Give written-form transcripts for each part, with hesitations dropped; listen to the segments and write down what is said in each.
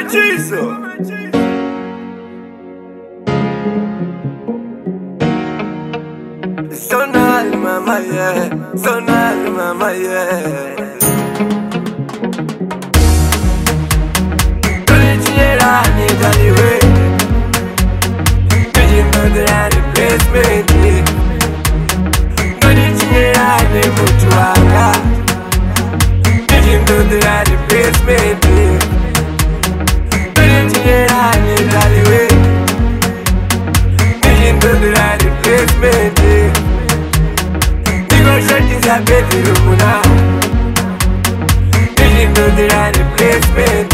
machizo. Sonal mama yeah, sonal mama yeah. Tonichira ni daliwe, you know that I replacement. Tonichira ni mutuanga, you know that I replacement. Tonichira ni daliwe, you know that I replacement. Shorties a bedroom now. You know that I replacement.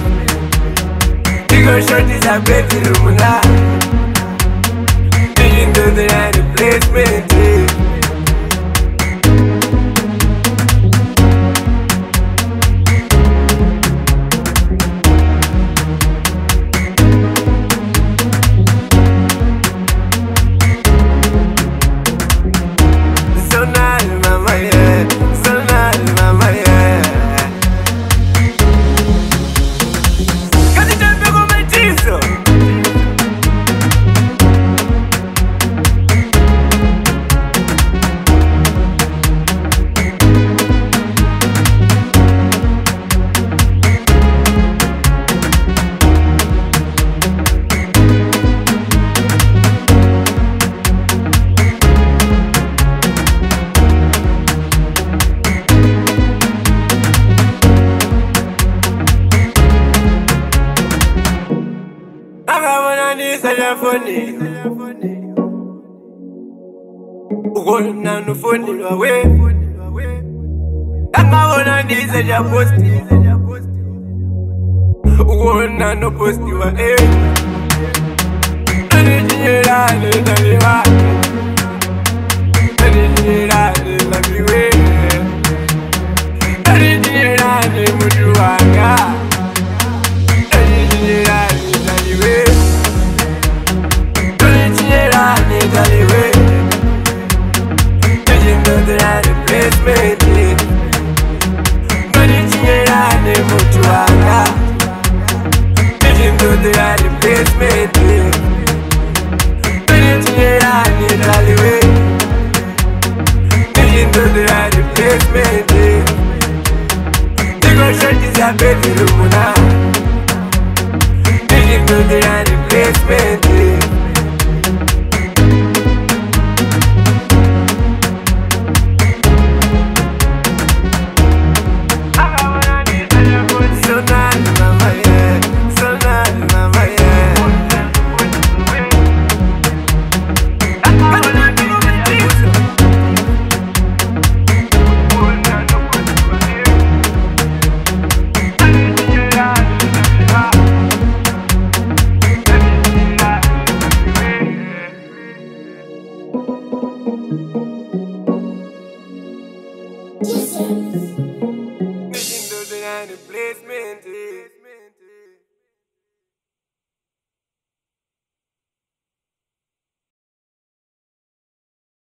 Big shorties a bedroom now. You know that I replacement. Ukona nufoni lwawe Angawona ndize ja posti Ukona no posti wa Nanichira ni daliwa Nanichira ni labiwe Nanichira ni mutuanga Nanichira ni daliwe Nanichira ni daliwe that I replacement. Tonichira ni mutuanga. You know that I replacement. Tonichira ni daliwe. You know that I replacement. Big shorties a bedroom now. You know that I replacement. Replacement.